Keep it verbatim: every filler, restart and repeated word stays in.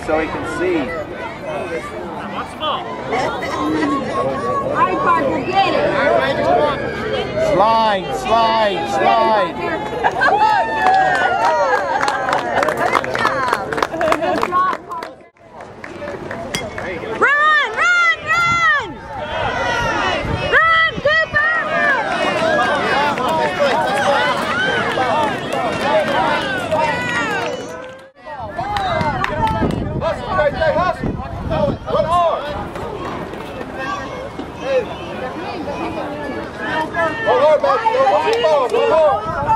so he can see. What's the ball? All right, Parker, get it. Slide, slide, slide. Good job, Parker. Run, run, run! Run, Cooper! Go hard, baby. Go hard. Go hard.